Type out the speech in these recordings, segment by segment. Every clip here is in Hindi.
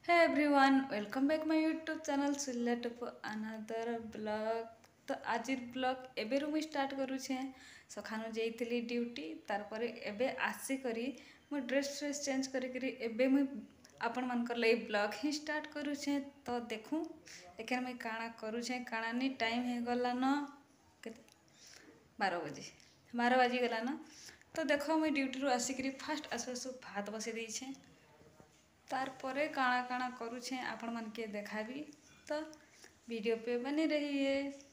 Hey everyone, welcome back my YouTube channel Sulla to another vlog. तो आज ब्लॉग एबे मुझे स्टार्ट करुचे सखानु जाइली ड्यूटी तार पर एबे आसी करी मो ड्रेस चेंज करी एबे मुझे आपण मानकर लई ब्लॉग ही स्टार्ट करुचे। तो देखूँ एखे मुझे काଣା करुचे काଣା नहीं टाइम हो गला न के 12 बजे 12 बाजी गला न। तो देख मुझे ड्यूटी रू आसिक फास्ट आसु आसु भात बसई देछे तार परे काଣା काଣା करुछे आपण मन के देखाबी तो वीडियो पे बनी रहिए।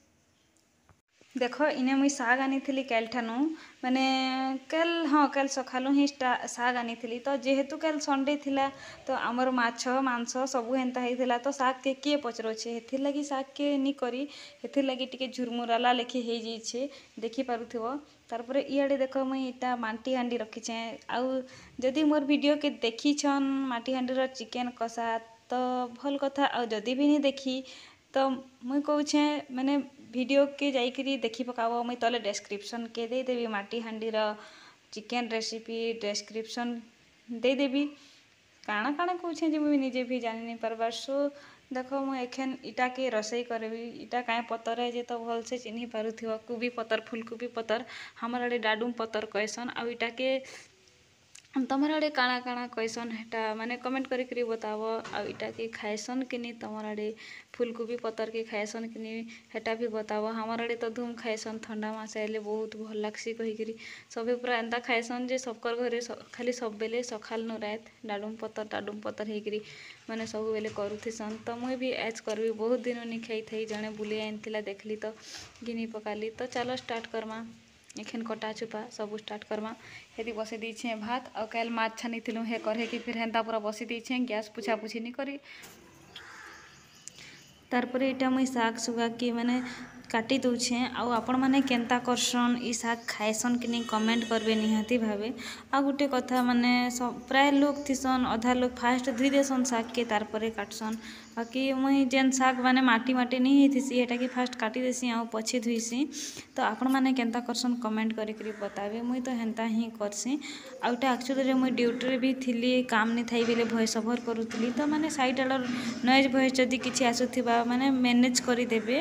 देखो इने मुई साग आनी थी कैल ठानु माने कैल हाँ कैल सखालु ही साग आनी थी। तो जेहेतु कैल संडे थिला तो आमर माछ मांस सबू हेन्ता होता तो साग के किए पचरोछे हेथिर लगी साग के नी करी हेथिर लगी टिके झुरमुराला लेखी हो जाइए देखी पारुथिबो। तारपरे इयाडे देख मुई इटा माटी हांडी रखीचे आउ जदि मोर वीडियो के देखी छन माटी हांडीर चिकेन कषा तो भल कथा आ जदि भी नहीं देखी तो मुई कहूछे माने वीडियो के जाइकरी देखी पकाब मुई तले डिस्क्रिप्शन के देदेवी माटी हांडीर चिकेन रेसिपी डिस्क्रिप्शन देदेवी काଣା काଣା कहूछे जे मुई निजे भी जानी नहीं पारबार। सो देख मुझे एखेन इटा के रसोई करबी इटा काए पतर है जे तो भल से चिन्ही पारुथिबो कुबी पतर फुलकोबी पतर हमर आड़े डाडूम पतर कहसन आ इटा के तमर आड़े काଣା काଣା कहसन हेटा माने कमेंट करी बताव आ इटा के खाएसन कि नहीं तमर आड़े फुलकोबी पतर के खाएसन कि नहीं हेटा भी बताव। हमर आड़े तो धूम खाएसन ठंडा मास आइले बहुत भल लागसी कहीकरी सबे पूरा एंता खाएसन जे सबकर घरे खाली सब बेले सखाल नु रात डाडूम पतर हेकरी माने सब बेले करूथिसन। तो मुई भी एज करबी बहुत दिन नहीं खाई थी जड़े बुले आनी देखली तो घिनी पकाली। तो चलो स्टार्ट करमा एखेन कटा चुपा सब स्टार्ट करमा हेदी बसई दीछे भात और कैल माछ छानी थिलु हे करे कि फिर हेन्ता पूरा बसई दीछे गैस पुछा पुछी नहीं करी। तारपरे इटा मुई साग सुगा के माने काटी दूछे आउ आपण माने केन्ता करसन ई साग खाएसन कि नहीं कमेंट करबे निहाती भावे। आ गोटे कथा माने प्राय लोग थिसन अधा लोग फास्ट धुई देसन साग के तारपरे काटसन बाकी मुई जेन साग माने माटी माटी नहीं होती हेटा कि फास्ट काटी देसी आउ पछे धुईसी। तो आपण माने केन्ता करसन कमेंट करी बताबे मुई तो हेन्ता ही करसी। आउटा एक्चुअली मुई ड्यूटी भी थिली काम नहीं थाई बेले वॉइस ओवर करूथली तो माने साइड आड़ नॉइज वॉइस जदि किछि आसुथिबा माने मैनेज करी देबे।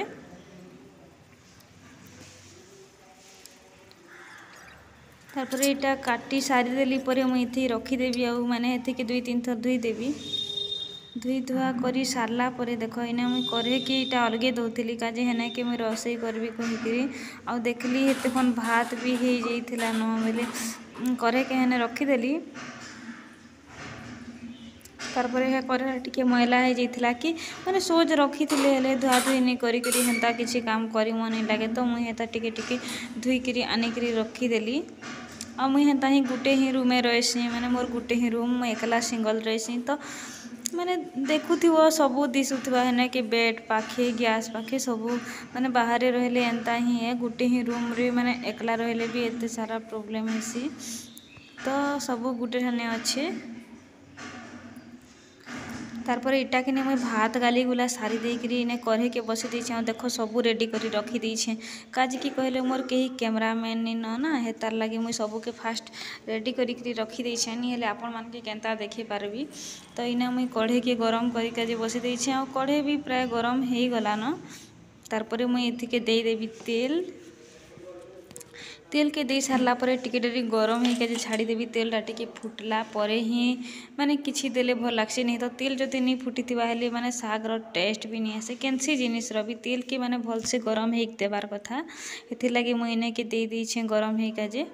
तारपरे इटा काटी सारी देली परे मुई इथि रखीदेवी आउ माने हेतिके 2-3 थर धुई देवी धुई धुआ करी सारला परे देख इना मुई करे कि इटा अलगे दउथली काजे हेना कि मुई रसोई करबी कहिकरी आउ देखली हेते खन भात भी हो जाइथिला न बेले करे के हेने रखीदेली। तारपरे हे करे टिके मैला हो जाइथिला कि माने सोज रखीथिले हेले धुआ धुई नहीं करी हेन्ता किछि काम करी मन नहीं लागे तो मुई हेता टिके टिके धुईकरी आनिकरी रखीदेली। आ मुई हेन्ता ही गुटे ही रूमे रहीसी माने मोर गुटे ही रूम मुई एकला सिंगल रहीसी तो माने देखुथिबो सबू दिसुथिबा हेने कि बेड पाखे गैस पाखे सबू माने बाहर रहले एंता ही है गुटे ही रूम रे माने एकला रहले भी एते सारा प्रॉब्लम हेसी तो सबू गुटे ठाने अच्छे। तारपरे इटा कि मुई भात गाली गुला सारी देकरी इने करे के बसी देछे देखो सबू रेडी करी रखी देछे काज की कहले मोर कहीं कैमरामैन नी न ना हेतार लगी मुई सबू के फास्ट रेडी करी रखी देछे नी हेले आपण मान के केनता देखि पारबी। तो इना मुई कढ़े के गरम करी काजे बसी देछे आ कढ़े भी प्राय गरम हे गला न। तारपरे मुई एथि के देई देबी तेल के दे सारला परे टिके डेरी गरम होकर छाड़ी देवी तेलटा टिके फुटला परे ही माने किछि देले भल लागसी नहीं तो तेल जदि नहीं फुटीथिबा हेले माने सागर टेस्ट भी नहीं आसे केनसी जिनिसर भी तेल के माने भल से गरम हे देबार कथा हेथि लगी मुई इने के दे देछे गरम हेका जे।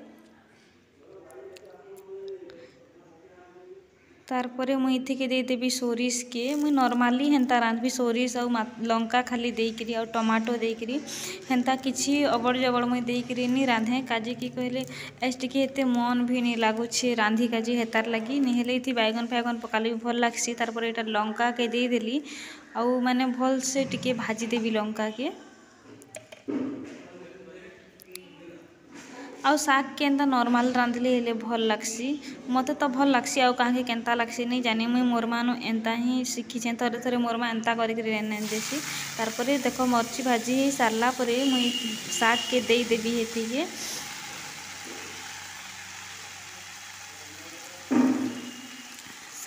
तारपरे मुई इथि के दे देबी सोरिष के मुई नॉर्मली हेन्ता रांधबी सोरिष आउ लंका खाली देकरी आउ टमाटो देकरी हेन्ता किछि अबड़ जबड़ मुई देकरी नी रांधे काजे कि कहले एस टिके एते मन भी नहीं लागुछे रांधी काजे हेतार लगी नहीं हेले इथि बैगन फैगन पकाले भी भल लागसी। तारपरे एटा लंका के दे देली आउ माने भल से टिके भाजी देबी लंका के आउ साग के एंता नॉर्मल रांधले हेले भल लागसी मते तो भल लागसी आउ काहे केनता लागसी नहीं जानी मुई मोर मानु एंता ही शिखीछे थरे थरे मोर मा एंता करिकरी रेन देसी। तारपरे देखो मर्ची भाजी ही सारला परे मुई साग के देई देबी हेथि के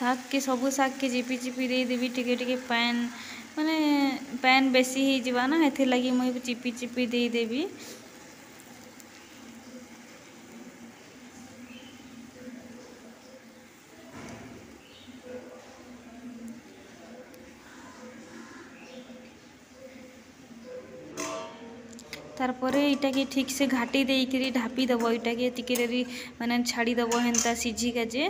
शाग के सबू शाग के चिपी चिपी देदेवी टिके टिके पैन माने पैन बेसी ही जीवा ना हेथि लगी मुई चिपी चिपी देदेवी। तारपरे इटा के ठीक से घाटी देकरी ढापी दब इटा के टिके डेरी माने छाड़ी दब हेन्ता सीझी का जे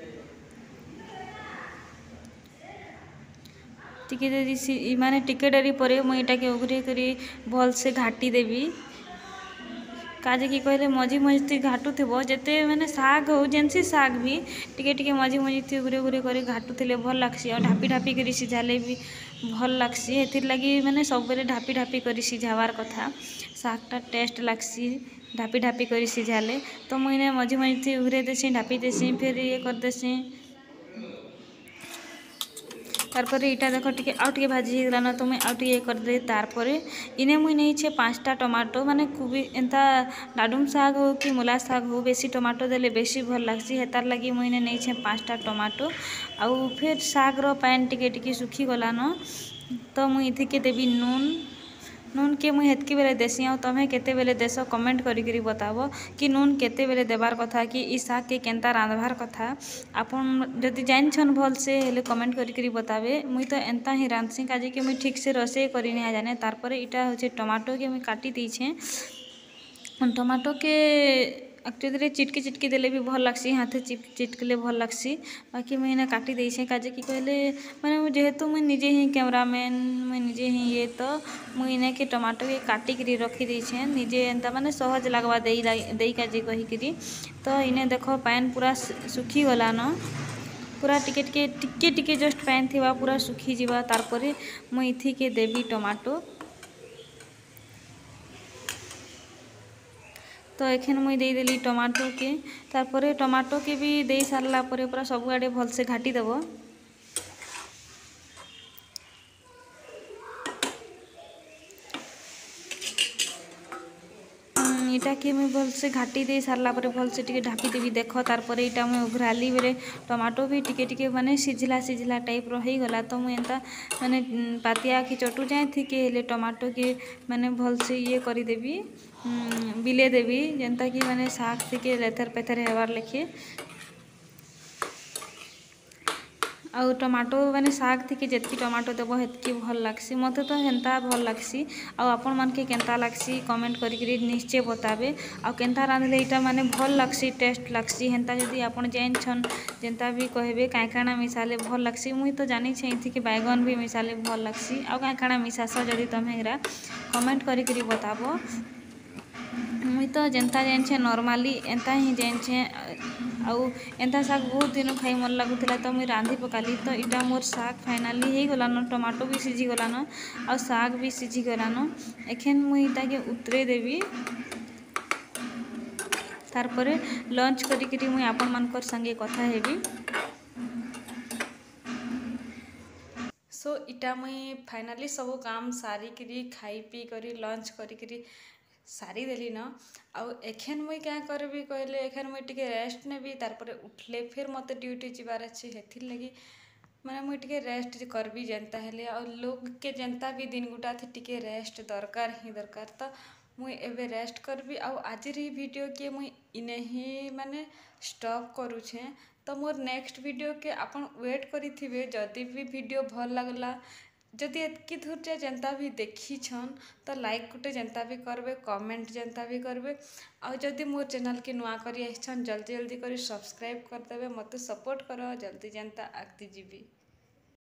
टिके डेरी माने टिके डेरी परे मुई इटा के उगरे करी भल से घाटी देवी। काजे की कहले मझी मझी घाटू थे जिते मैंने शाग हो जेनसी शाग भी टिके टिके मझी मझी थी घुरे घुरे कर घाटू थे भल लगसी और ढापी ढापी कर सिझाले भी भल लगसी। एथिर लगी मैंने सब बेले ढापी ढापी कर सिझावार कथा शागटा टेस्ट लगसी ढापी ढापी कर सिझाले। तो मुझे मझी मझी थी घुरे देसी ढापी देसी फिर ये कर देसी। तारपर इटा देख टे आउ टे भाजी होगलान तो मुझे आउ टे करदे। तारपर इने मुई नहीं 5टा टमाटो माने खूबी एंता डाडुम शाग हो कि मूला शाग हो बेसी टमाटो देले बेसी भल लगसी हेतार लगी मुई नहीं 5टा टमाटो। आउ फिर शागर पैन टिके टिके सुखी गलान तो मुई इथि के देवी नून के मुई हेतकी बेले देसी आ तमें केते बेले देश कमेंट करी बताबो कि नून केते बेले देबार कथा कि ई शाग के केनता रांधबार कथा आपन जदि जानिछन भल से हेले कमेंट करी बताबे। मुई तो एंता ही रांधसी काजे कि मुई ठीक से रोषेई करी नहीं जाने। तारपर इटा होचे टमाटो के मुई काटी दीछे टमाटो के एक्चुअली चिटकी चिटकी देले भी भल लगसी हाथे चिटकले भल लगसी। बाकी मुझे इन्हें काटी देछे काजे कि कहले माने जेहेतु मुझे निजे ही कैमरामैन मुझे निजे ही ये तो मुझे इन्हें के टमाटो के काटी करी रखी देछे निजे एंता माने सहज लगवा देई काजे कही करी। तो इन्हें देखो पैन पूरा सुखी गला न पूरा टिके टिके टिके टिके जस्ट पैन थी पूरा सुखी जीवा। तारपर मुई इथि के देवी टमाटो तो एखन मुई देदेली टमाटो के। तारपर टमाटो के भी दे सारला परे पूरा सब आड़े भल से घाटी देव। इटा के मुई भल से घाटी दे सारला परे भल से टिके ढापी देवी देख। तारपर इटा मुई उघराली बेले टमाटो भी टिके टिके माने सिझला सिझला टाइप रो ही गला। तो मुई एंता माने पातिया की चटू जाए थी के हेले टमाटो के माने भल से ये करी देवी बिले देवी जेनता कि माने शाग थी लेथर पेथर हेबार लेखे। आउ टमाटो माने शाग थी जितकी टमाटो देव हेतकी भल लगसी मते तो हेन्ता भल लगसी। आउ आपण मन के केनता लगसी कमेंट करी निश्चय बताबे। आउ केनता रांधले इटा माने भल लगसी टेस्ट लगसी हेन्ता जदि आपण जानिछन जेनता भी कहबे काई काଣା मिसाले भल लगसी। मुई तो जानी छे इथि के बैगन भी मिसाले भल लगसी आउ काई काଣା मिसास जदि तमे हेरा कमेंट करी बताबो। मुई तो जेनता जानिछे नॉर्मली एंता ही जानिछे आउ एंता शाग बहुत दिन खाई मन लगुला तो मुई रांधि पकाली। तो इटा मोर शाग फाइनाली हो गलान टमाटो भी सिझी गलान आउ शाग भी सिझी गलान। एखन मुई इटा के उतरे देवी। तारपर लंच करी मुई आपण मानकर संगे कथा हेबी। सो इटा मुई फाइनाली सब काम सारी करी खाई पी करी लंच करी सारी देली न। आउ एखन मुई क्या करबी कहले एखन मुई टिके रेस्ट नेबी तारपर उठले फिर मते ड्यूटी जीवार अछि हेथिर लगी माने मुई टिके रेस्ट करबी जेनता हेले। आउ लोग के जेनता भी दिन गुटा थे टिके रेस्ट दरकार ही दरकार। तो मुई एबे रेस्ट करबी आउ आज वीडियो के मुई इने ही माने स्टॉप करूछे। तो मोर नेक्स्ट वीडियो के आपण वेट करी थिबे जदि भी वीडियो भल लगला जदि एतकी धूर जेनता भी देखी छन तो लाइक गुटे जेनता भी करबे कमेंट जेनता भी करबे। आउ जदि मोर चैनल के नुआ करी आइछन जल्दी जल्दी करी सब्सक्राइब कर देबे मते सपोर्ट करो जल्दी जेनता आगती जीबी।